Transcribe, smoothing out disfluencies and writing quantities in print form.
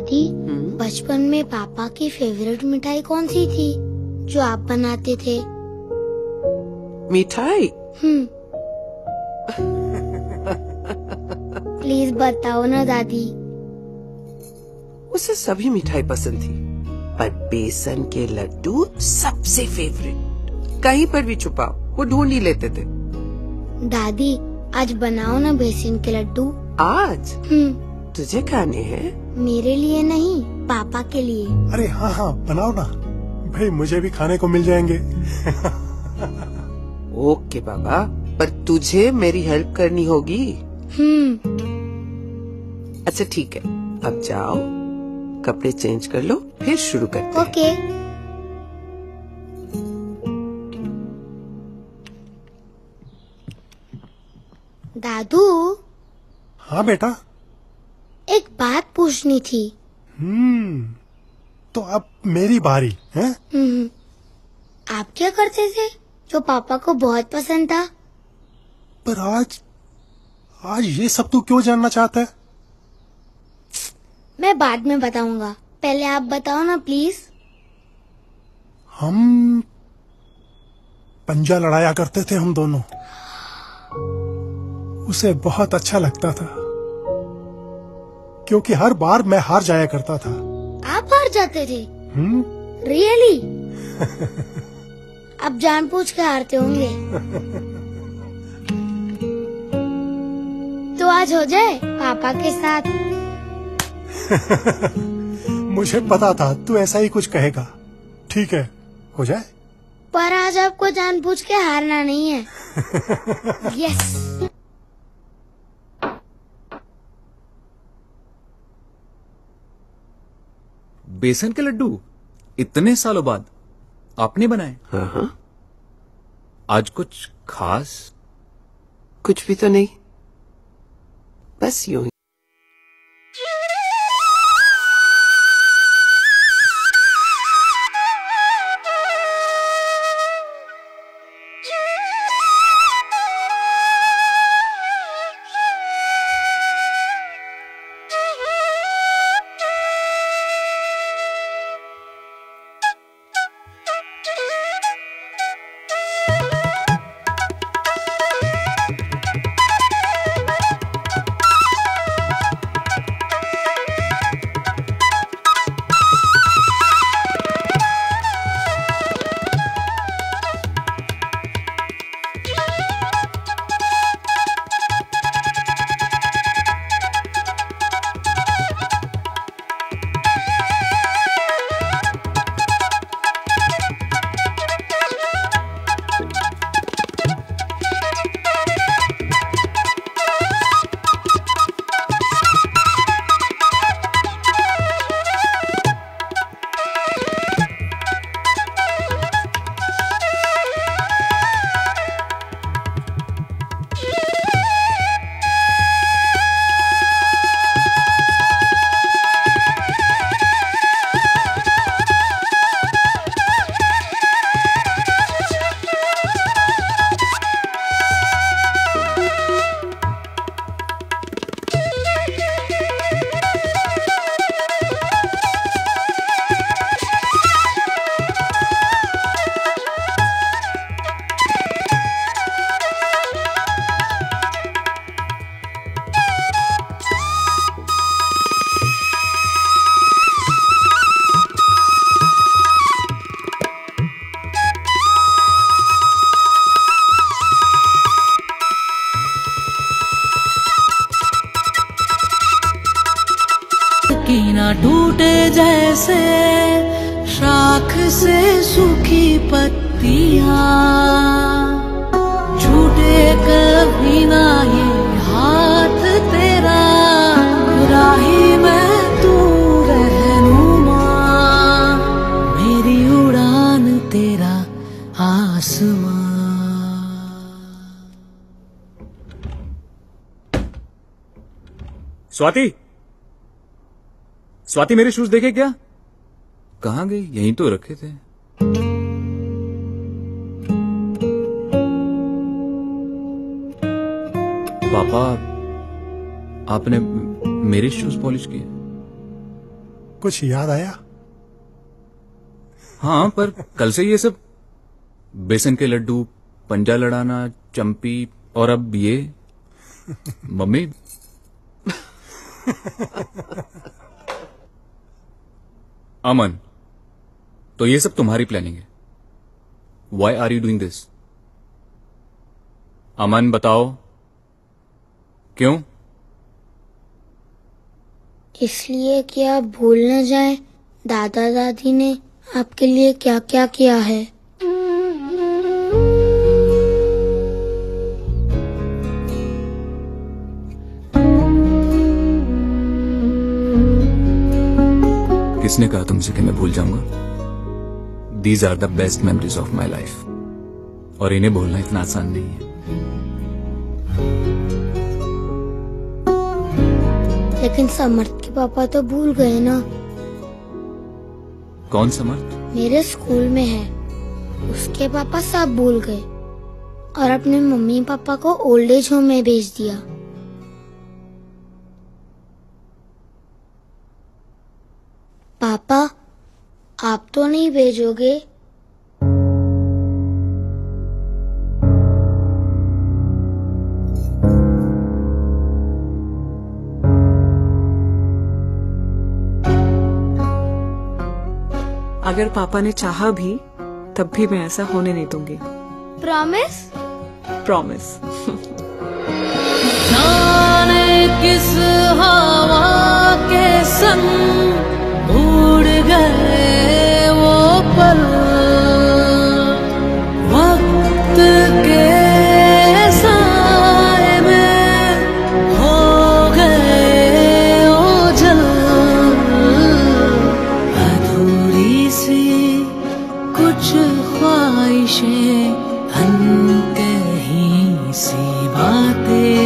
दादी, बचपन में पापा की फेवरेट मिठाई कौन सी थी जो आप बनाते थे? मिठाई? प्लीज बताओ ना दादी। उसे सभी मिठाई पसंद थी, पर बेसन के लड्डू सबसे फेवरेट। कहीं पर भी छुपाओ, वो ढूंढ ही लेते थे। दादी, आज बनाओ ना बेसन के लड्डू। आज? तुझे खाने हैं? मेरे लिए नहीं, पापा के लिए। अरे हाँ हाँ, बनाओ ना भाई, मुझे भी खाने को मिल जाएंगे। ओके बाबा, पर तुझे मेरी हेल्प करनी होगी। अच्छा ठीक है, अब जाओ, कपड़े चेंज कर लो, फिर शुरू करते हैं। ओके। दादू। हाँ बेटा। एक बात पूछनी थी। तो अब मेरी बारी है? आप क्या करते थे जो पापा को बहुत पसंद था? पर आज ये सब तू क्यों जानना चाहता है? मैं बाद में बताऊंगा, पहले आप बताओ ना प्लीज। हम पंजा लड़ाया करते थे हम दोनों। उसे बहुत अच्छा लगता था, क्योंकि हर बार मैं हार जाया करता था। आप हार जाते थे? रियली? अब जानबूझ के हारते होंगे। तो आज हो जाए पापा के साथ। मुझे पता था तू ऐसा ही कुछ कहेगा। ठीक है, हो जाए। पर आज आपको जानबूझ के हारना नहीं है। यस। बेसन के लड्डू इतने सालों बाद आपने बनाए? हाँ। आज कुछ खास? कुछ भी तो नहीं, बस यूं ही। की ना टूटे जैसे शाख से सूखी पत्तियां, छूटे कभी ना ये हाथ तेरा, राही में तू रहनुमा, मेरी उड़ान तेरा आसमां। स्वाति मेरे शूज देखे क्या? कहाँ गई? यहीं तो रखे थे। पापा, आपने मेरे शूज पॉलिश किए? कुछ याद आया? हाँ, पर कल से ये सब बेसन के लड्डू, पंजा लड़ाना, चंपी और अब ये मम्मी। अमन, तो ये सब तुम्हारी प्लानिंग है? Why are you doing this? अमन बताओ, क्यों? इसलिए कि आप भूल न जाएं दादा दादी ने आपके लिए क्या क्या किया है। किसने कहा तुमसे कि मैं भूल जाऊंगा? These are the best memories of my life. और इन्हें भूलना इतना आसान नहीं है। लेकिन समर्थ के पापा तो भूल गए ना। कौन समर्थ? मेरे स्कूल में है, उसके पापा सब भूल गए और अपने मम्मी पापा को ओल्ड एज होम में भेज दिया। पापा, आप तो नहीं भेजोगे? अगर पापा ने चाहा भी तब भी मैं ऐसा होने नहीं दूंगी। प्रॉमिस? प्रॉमिस। जाने किस हवा के संग उड़ गए वो पल, वक्त के साए में हो गए ओझल, अधूरी सी कुछ ख्वाहिशें, अनकही सी बातें